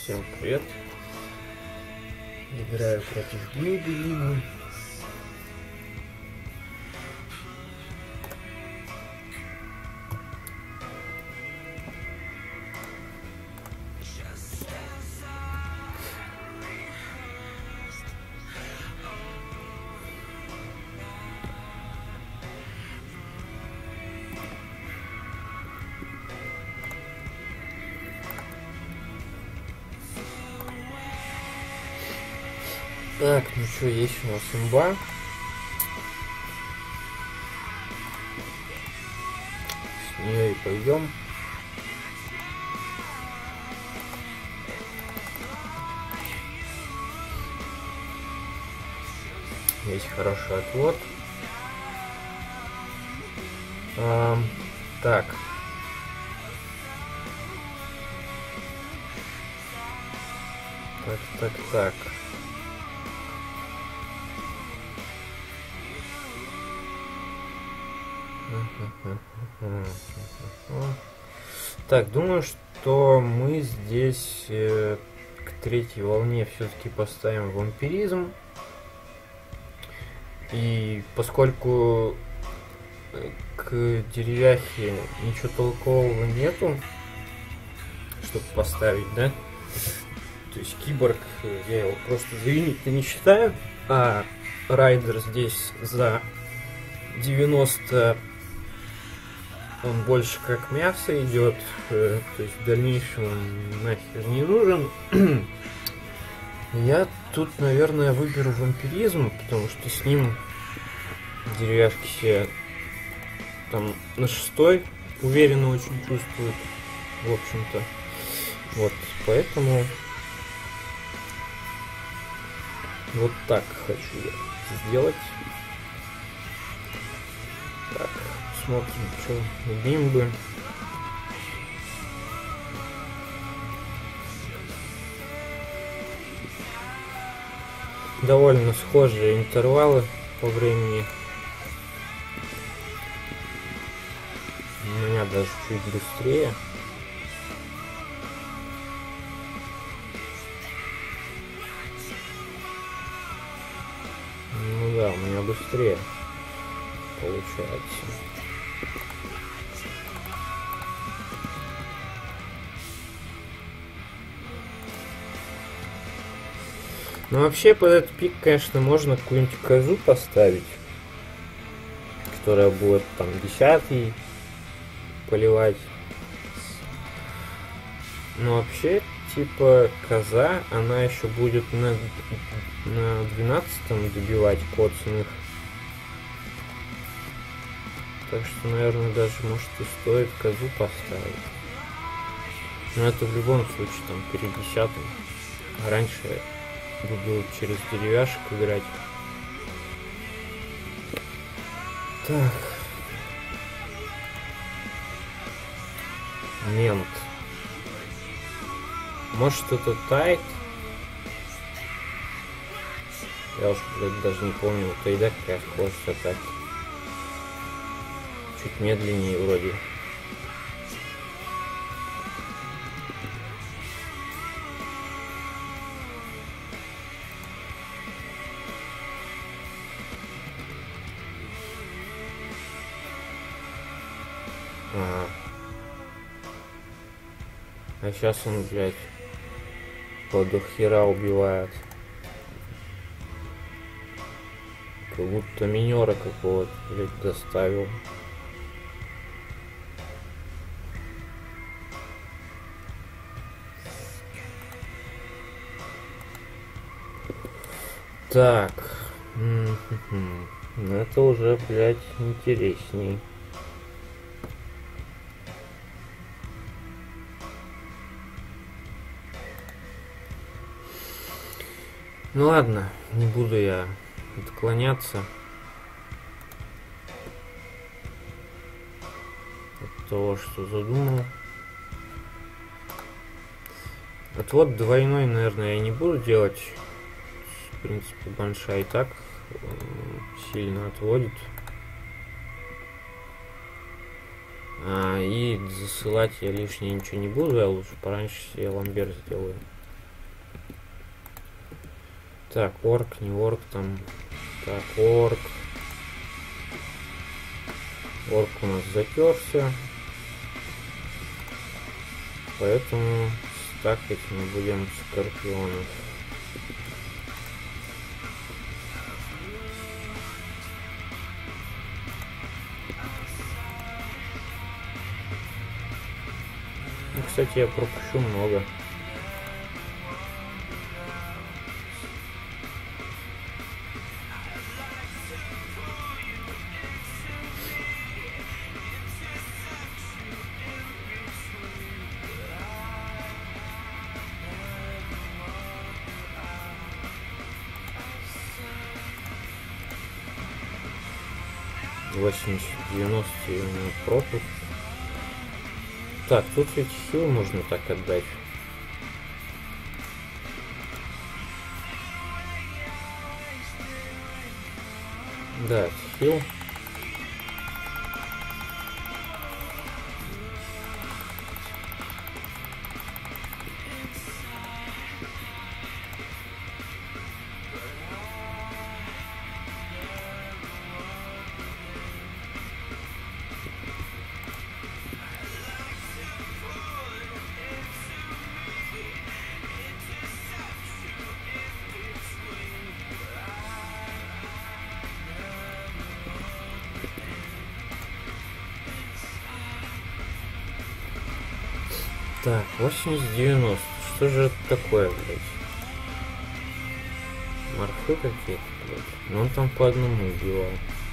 Всем привет. Играю против Бимбы. Так, ну что, есть у нас имба. С нее и пойдем. Есть хороший отвод. Так. Так. Так, думаю, что мы здесь к третьей волне все-таки поставим вампиризм. И поскольку к деревяхе ничего толкового нету, чтобы поставить, да? То есть киборг, я его просто за юнит-то не считаю, а райдер здесь за 90, он больше как мясо идет, то есть в дальнейшем он нахер не нужен. Я тут, наверное, выберу вампиризм, потому что с ним деревяшки себя там на 6-й уверенно очень чувствуют, в общем-то. Вот, поэтому вот так хочу я сделать. Так, смотрим, что у Бимбы. Довольно схожие интервалы по времени. У меня даже чуть быстрее. Ну да, у меня быстрее получается. Ну вообще под этот пик, конечно, можно какую-нибудь козу поставить, которая будет там 10-й поливать. Но вообще, типа, коза, она еще будет на 12-м добивать коцаных. Так что, наверное, даже, может, и стоит козу поставить. Но это в любом случае, там, перед 10-м. А раньше буду через деревяшек играть. Так. Мент. Может, что-то тает? Я уж, блядь, даже не помню. У Тайда какая скорость атаки. Чуть медленнее вроде. А сейчас он, блядь, под хера убивает. Как будто минера какого-то, блядь, доставил. Так. Это уже, блядь, интересней. Ну ладно, не буду я отклоняться от того, что задумал. Отвод двойной, наверное, я не буду делать. В принципе, большая и так сильно отводит. И засылать я лишнее ничего не буду, я лучше пораньше себе ламбер сделаю. Так, орк, не орк там. Так, орк. Орк у нас затерся. Поэтому стакать мы будем скорпионов. Ну, кстати, я пропущу много. $80-90 у меня пропуск. Так, тут ведь хил можно так отдать. Да, хил. Так, 80-90. Что же это такое, блядь? Морфы какие-то, блядь. Ну он там по одному убивал.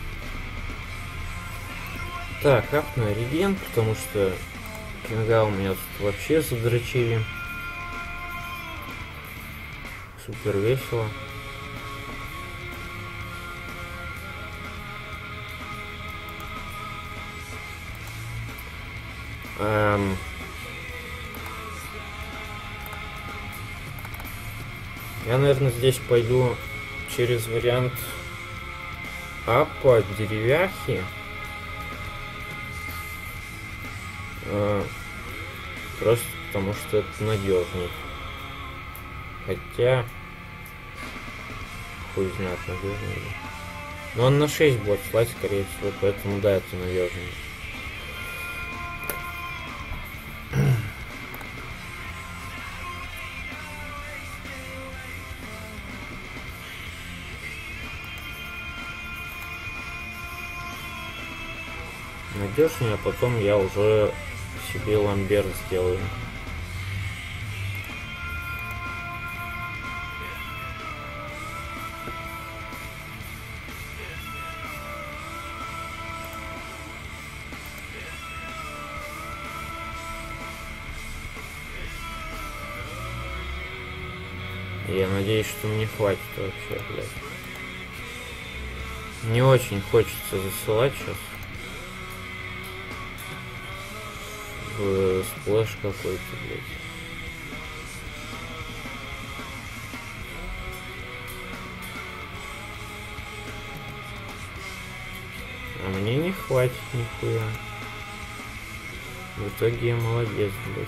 Так, апну реген, потому что Кинга у меня тут вообще задрочили. Супер весело. Я, наверное, здесь пойду через вариант апа деревяхи. Просто потому что это надежней. Хотя хуй знает, надежнее. Но он на 6 будет слать, скорее всего, поэтому да, это надежнее. Надежнее, а потом я уже себе ламбер сделаю. Я надеюсь, что мне хватит вообще, блядь. Не очень хочется засылать сейчас. Сплэш какой-то, блядь. А мне не хватит нихуя. В итоге я молодец, блядь.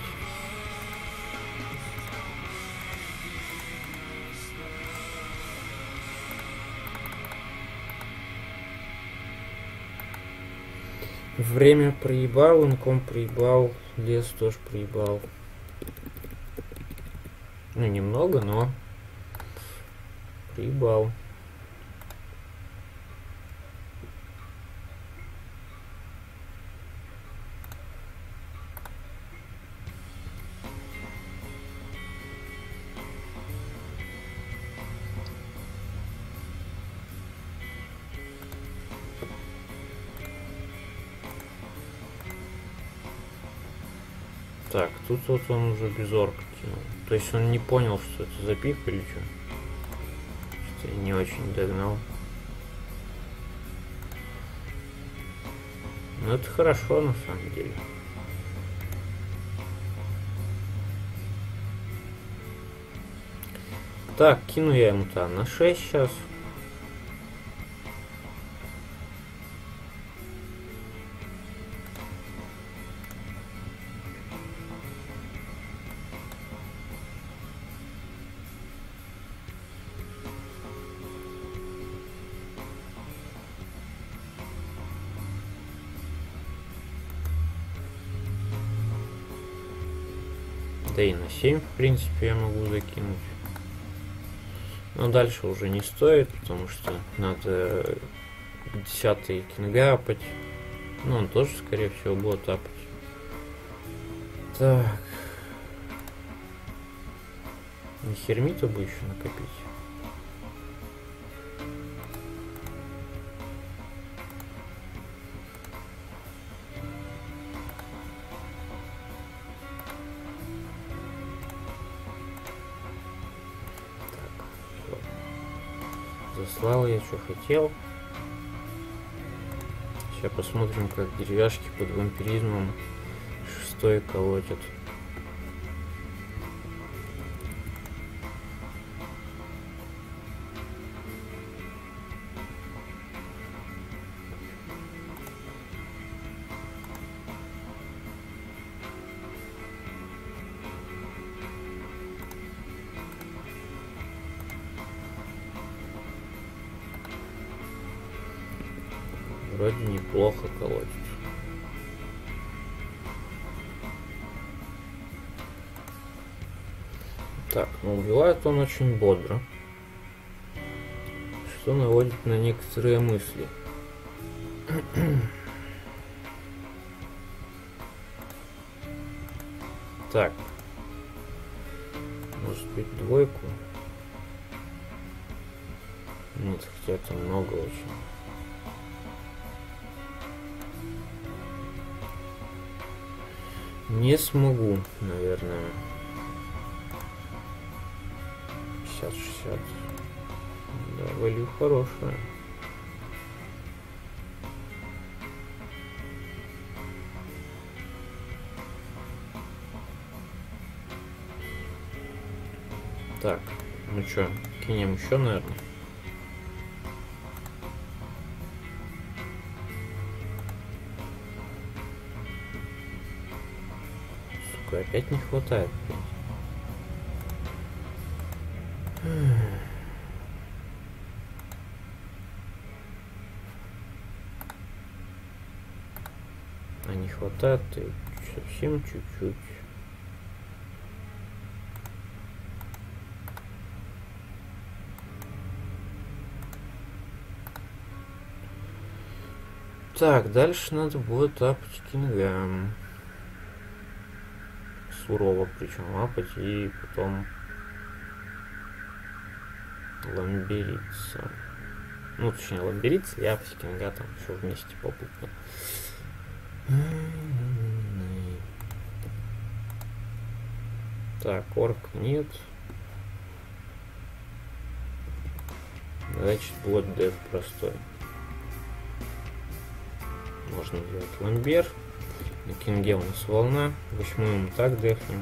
Время проебал, инком проебал, лес тоже проебал. Ну, немного, но проебал. Так, тут вот он уже без орка кинул. То есть он не понял, что это за пик или что? Что-то я не очень догнал. Ну это хорошо на самом деле. Так, кину я ему-то на 6 сейчас. Да и на 7, в принципе, я могу закинуть. Но дальше уже не стоит, потому что надо 10-й КНГ апать. Ну, он тоже, скорее всего, будет апать. Так. Не хермита бы еще накопить. Заслал я, что хотел. Сейчас посмотрим, как деревяшки под вампиризмом 6 колотят. Вроде неплохо колотит. Так, ну убивает он очень бодро, что наводит на некоторые мысли. Так, может быть 2? Нет, хотя это много очень. Не смогу, наверное. 50-60. Да, валю хорошая. Так, ну чё, кинем еще, наверное. Сука, опять не хватает. А не хватает и совсем чуть-чуть. Так, дальше надо будет апать КНГ. Сурово причем апать и потом ламбериться. Ну, точнее, ламбериться и апать КНГ там все вместе попутно. Так, орк нет. Значит, будет деф простой. Можно взять ламбер. На кинге у нас волна. 8 мы так дефнем.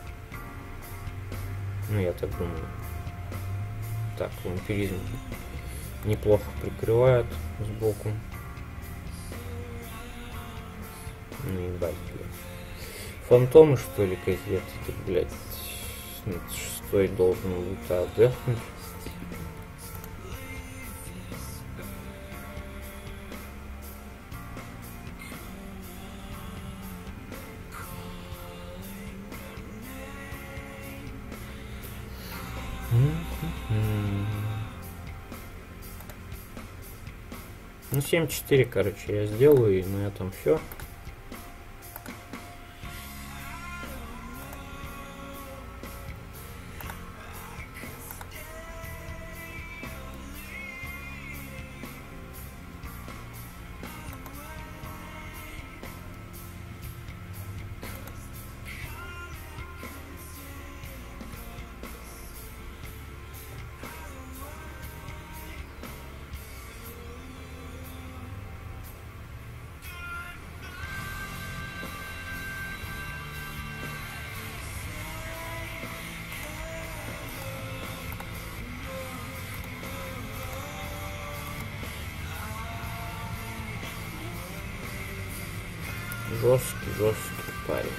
Ну, я так думаю. Так, вампиризм неплохо прикрывает сбоку. Ну, ебать, блядь. Фантомы, что ли, какие-то, тут, блядь, 6 должен быть отдохнуть. Ну, 7-4, короче, я сделаю, и на этом все. Жесткий парень.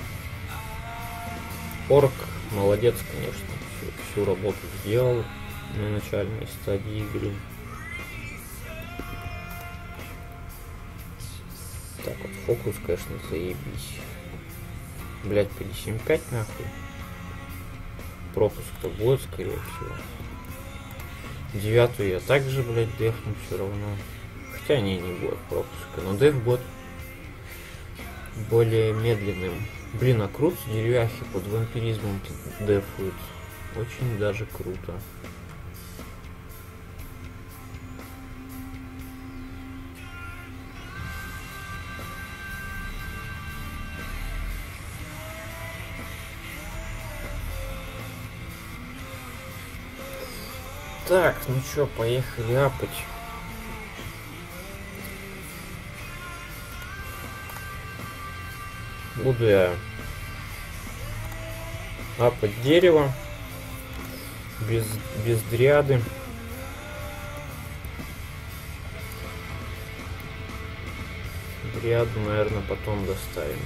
Орк молодец, конечно, всю работу сделал. на начальной стадии игры. Так вот, фокус, конечно, заебись. Блять, 57.5 нахуй. Пропуск-то будет, скорее всего. 9 я также, блять, дефну все равно. Хотя не будет пропуска, но деф будет более медленным. Блин, а круто деревяхи под вампиризмом дефуют. Очень даже круто. Так, ну чё, поехали апать. Буду я апать дерево без дриады. Дриаду, наверное, потом доставим.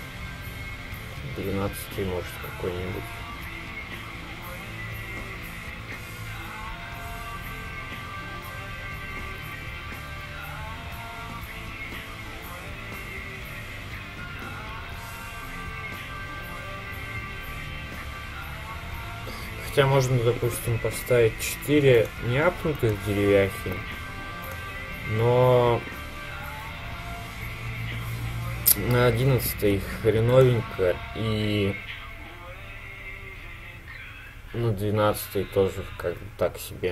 12-й, может, какой-нибудь. Хотя можно, допустим, поставить 4 неапнутых деревяхи, но на 11 хреновенько, и на 12 тоже как бы так себе.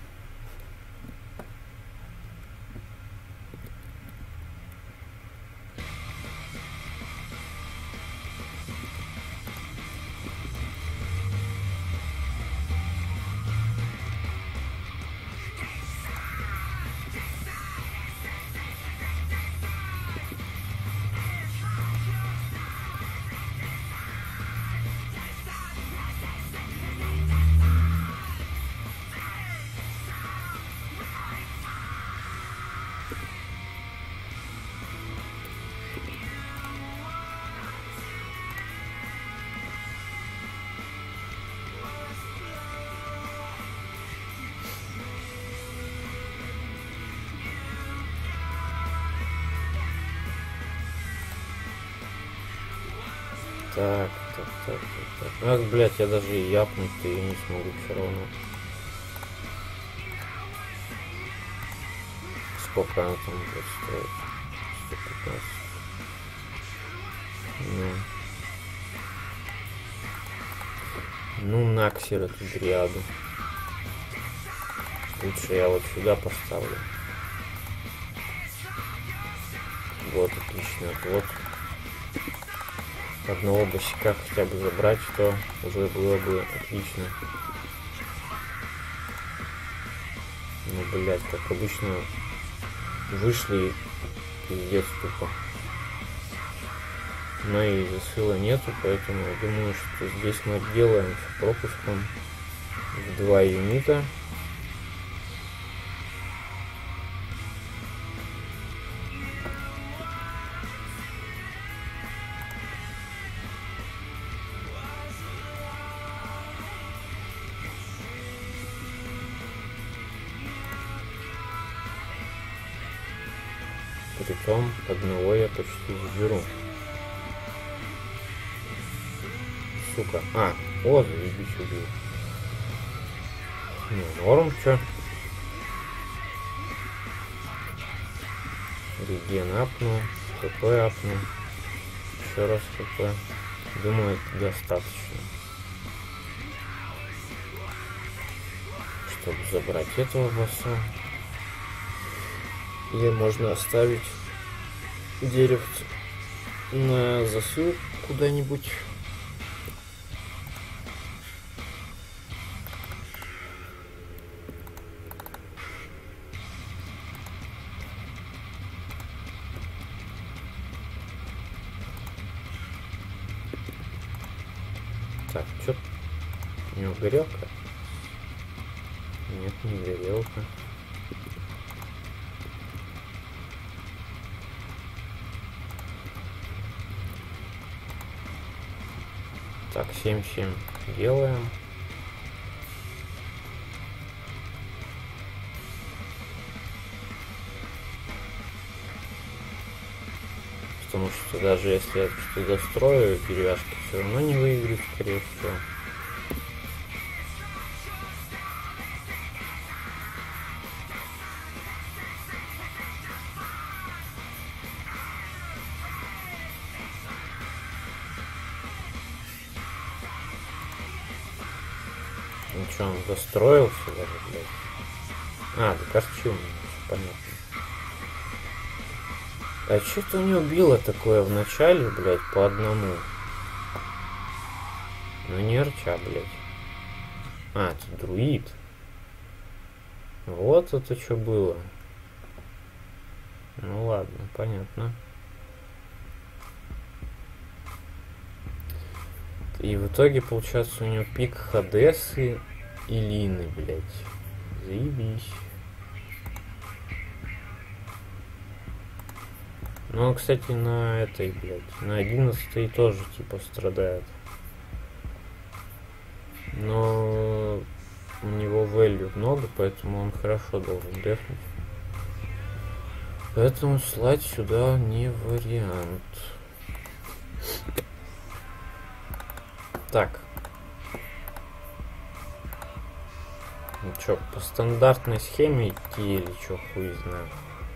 Так. Ах, блять, я даже и япнуть-то и не смогу все равно. Сколько она там будет стоить? 115. Ну наксер эту дриаду. Лучше я вот сюда поставлю. Вот, отлично. Вот. Одного босика хотя бы забрать, то уже было бы отлично. Ну, блять, как обычно вышли пиздец тупо. Но и засыла нету, поэтому я думаю, что здесь мы делаем с пропуском в 2 юнита. Притом одного я почти заберу. Сука. Заебись, убил. Ну, норм, чё? Реген апнул, ХП апнул. Еще раз ХП. Думаю, это достаточно, чтобы забрать этого босса. Или можно оставить деревце на засыл куда-нибудь. Так, что? У него горелка? Нет, не горелка. Так, 7-7 делаем. потому что даже если я что-то дострою, деревяшки все равно не выиграют, скорее всего. Ну что, он достроился даже, блядь? А, докорчил меня, понятно. А что-то у него било такое в начале, блядь, по одному. Ну не арча, блядь. А, это друид. Вот это что было. Ну ладно, понятно. И в итоге, получается, у него пик Хадесы и Лины, блядь. Заебись. Ну, он, кстати, на этой, блядь, на 11-й тоже, типа, страдает. Но у него value много, поэтому он хорошо должен дефнуть. Поэтому слать сюда не вариант. Так. Ну чё, по стандартной схеме идти или чё, хуй знаю.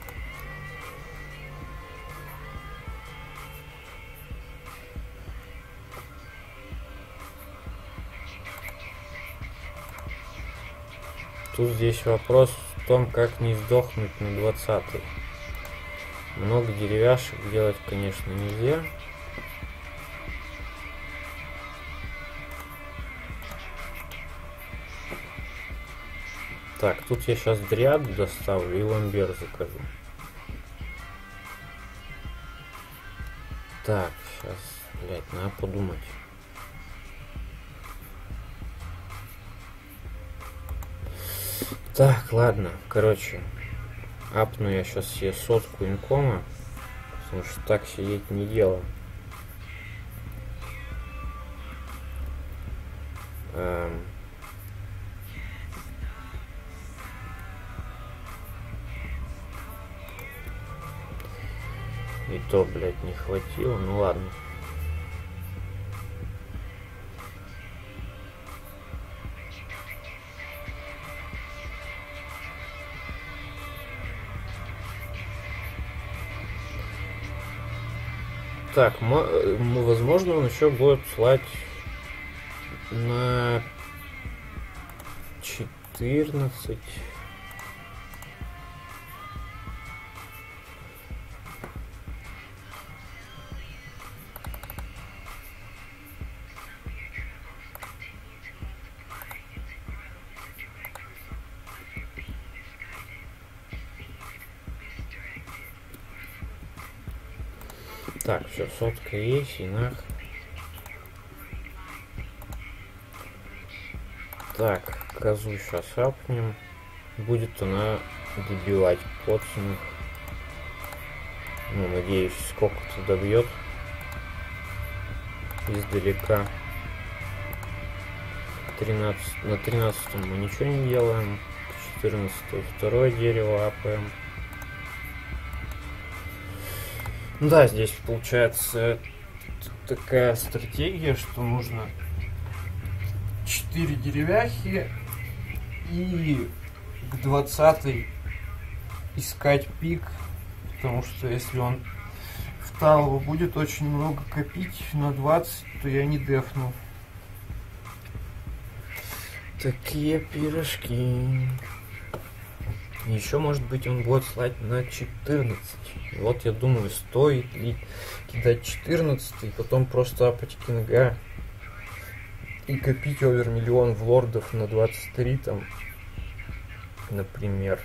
Тут здесь вопрос в том, как не сдохнуть на 20-й. Много деревяшек делать, конечно, нельзя. Так, тут я сейчас дриаду доставлю и ламбер закажу. Так, сейчас, блядь, надо подумать. Так, ладно, короче, апну я сейчас себе 100 инкома, потому что так сидеть не дело. И то, блядь, не хватило, ну ладно. Так, возможно, он еще будет слать на 14. Так, все, 100 есть, и нах. Так, козу сейчас апнем. Будет она добивать подсунув. Ну, надеюсь, сколько-то добьет. Издалека. 13, на 13 мы ничего не делаем. 14 второе дерево апаем. Да, здесь получается такая стратегия, что нужно 4 деревяхи и к 20-й искать пик, потому что если он в талву будет очень много копить на 20, то я не дефну. Такие пирожки. Еще, может быть, он будет слать на 14. Вот я думаю, стоит ли кидать 14 и потом просто апать кинга и копить овер миллион в лордов на 23 там, например.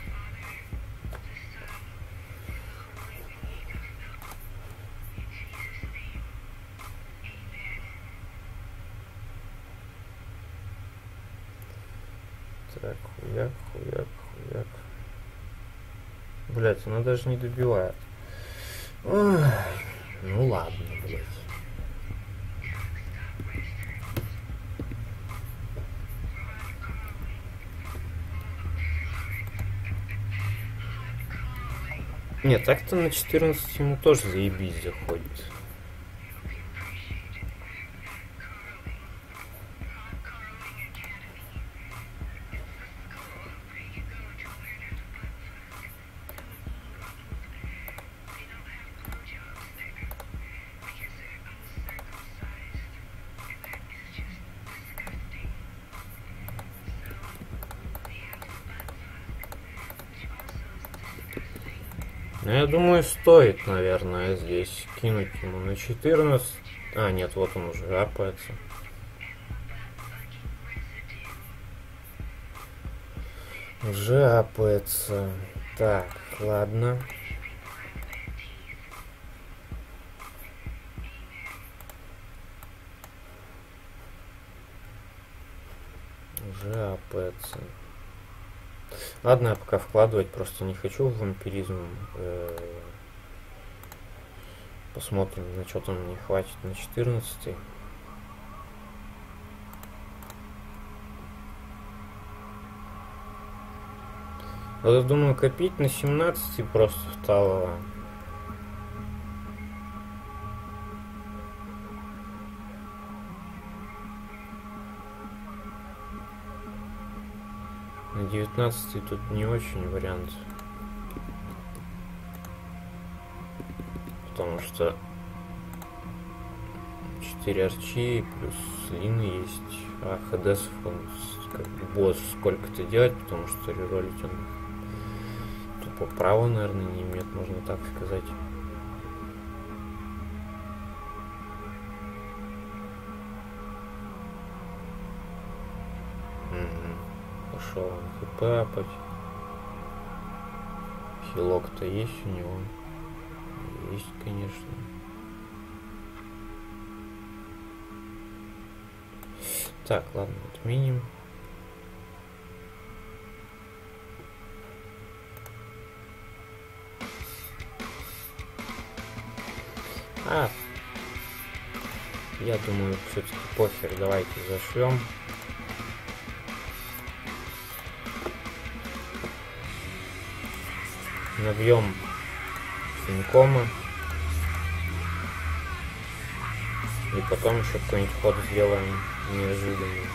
Так, хуяк, хуяк, хуяк. Блять, она даже не добивает. Ой, ну ладно, блять. Нет, так-то на 14 ему тоже заебись заходит. Ну, я думаю, стоит, наверное, здесь кинуть ему на 14. А, нет, вот он уже апается. Уже апается. Так, ладно. Уже апается. Ладно, я пока вкладывать просто не хочу в вампиризм. Посмотрим, на что там мне хватит на 14. Вот я думаю, копить на 17 просто стало. На 19 тут не очень вариант. Потому что 4 арчи плюс лины есть. А хедесов он как бы босс сколько-то делать, потому что реролить он тупо права, наверное, не имеет, можно так сказать. Пошел он хп апать. Хилок-то есть у него. Есть, конечно. Так, ладно, отменим. Я думаю, все-таки похер, давайте зашлем. Набьем финкома. И потом еще какой-нибудь ход сделаем неожиданный.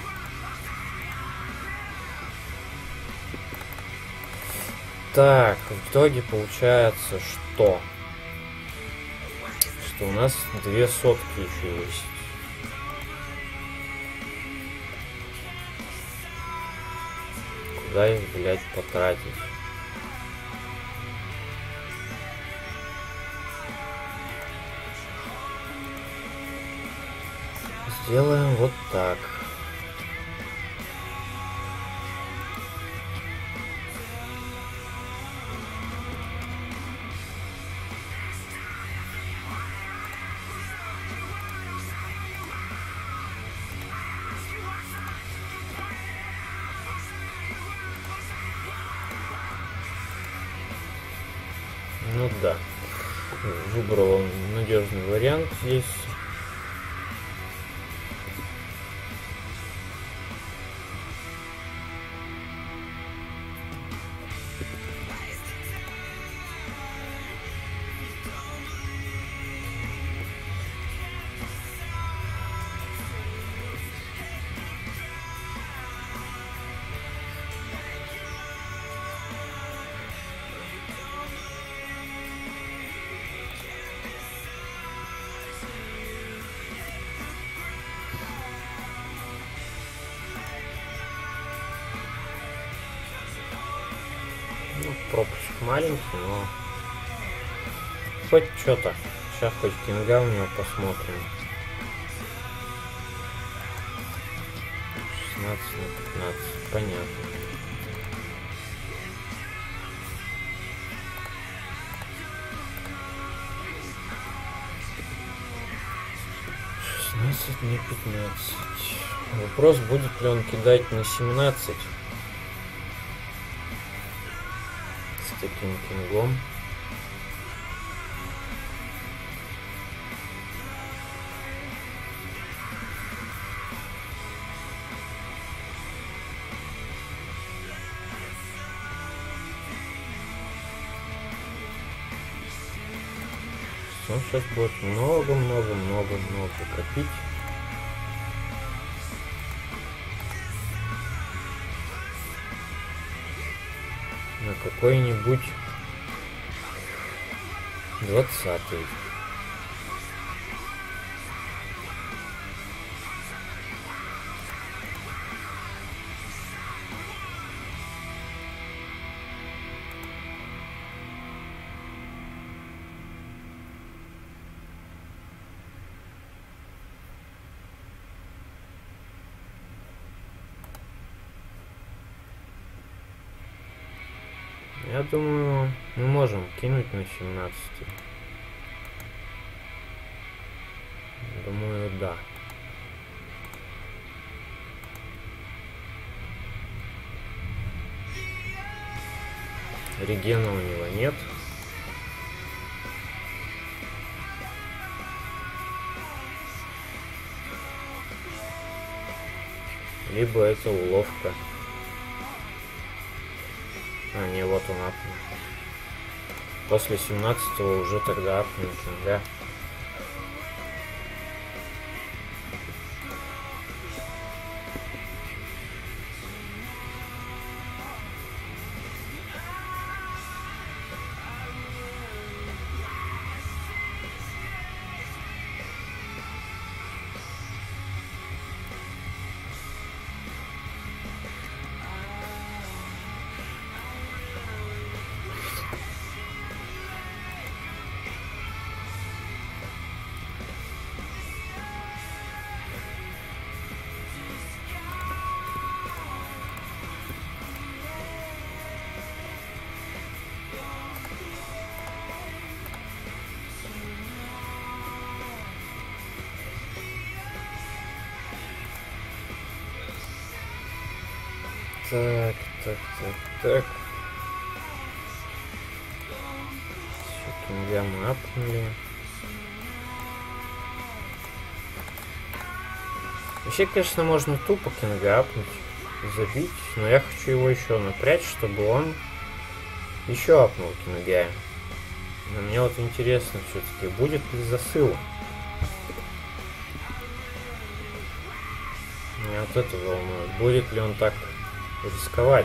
Так, в итоге получается, что у нас 2 сотки еще есть. Куда их, блядь, потратить? Сделаем вот так. Ну да. Выбрал надежный вариант здесь. Пропуск маленький, но хоть что-то. Сейчас хоть кинга у него посмотрим. 16 на 15, понятно. На 15. Вопрос, будет ли он кидать на 17 с таким кингом. Он сейчас будет много-много-много-много копить. На какой-нибудь 20-й. Я думаю, мы можем кинуть на 17. Думаю, да. Регена у него нет. Либо это уловка. А, не, вот он апнул. После 17-го уже тогда апнул, да. Так. Все, кинга мы апнули. Вообще, конечно, можно тупо кинга апнуть, забить, но я хочу его еще напрячь, чтобы он еще апнул кинга. Но мне вот интересно все-таки, будет ли засыл. Меня вот это волнует. Будет ли он так рисковать?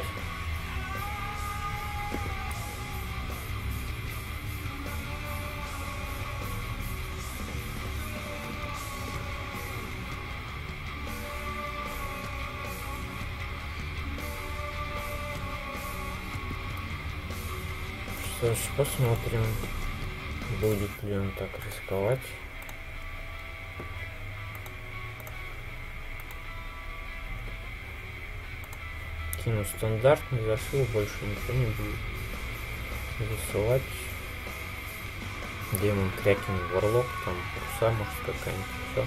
Что ж, посмотрим, будет ли он так рисковать. Кину стандартный засыл, больше никто не будет засылать. Демон, Крякен, Варлок, там Руса, может, какая-нибудь, все.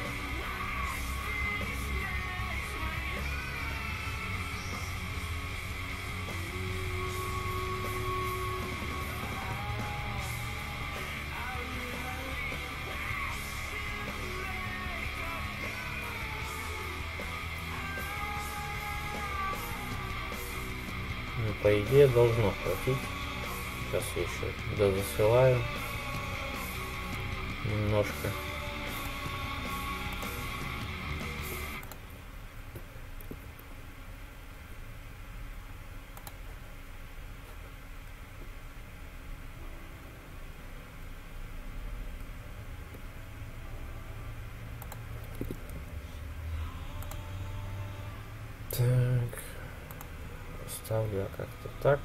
По идее должно хватить. Сейчас я еще дозасылаю немножко. Так. Ставлю я как-то так.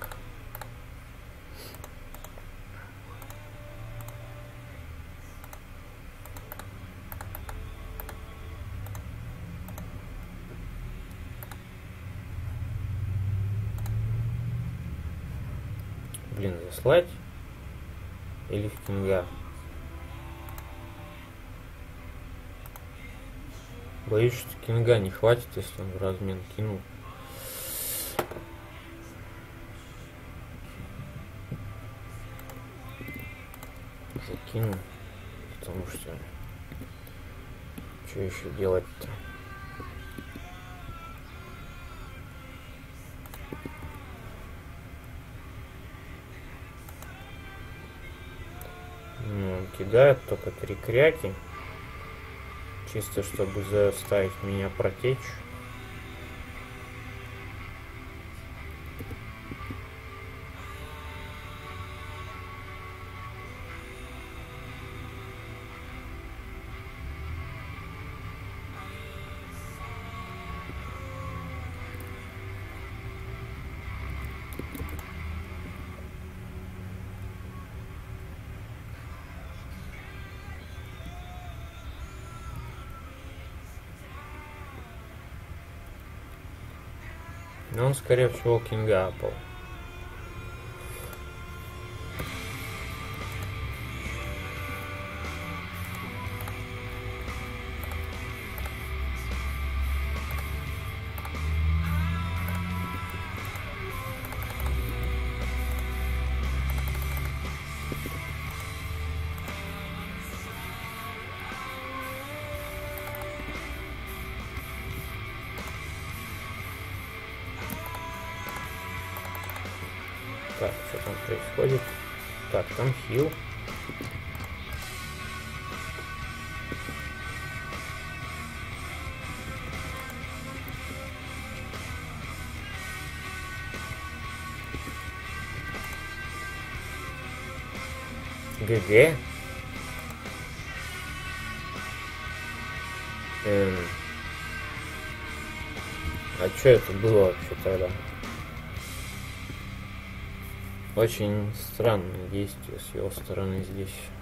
Блин, заслать или в кинга? Боюсь, что кинга не хватит, если он в размен кинул. Закину, потому что еще делать-то? Ну, кидает только 3 кряки. Чисто чтобы заставить меня протечь. Но он, скорее всего, кинга апал. Так, что там происходит? Так, там хил. ГГ. А что это было вообще тогда? Очень странное действие с его стороны здесь.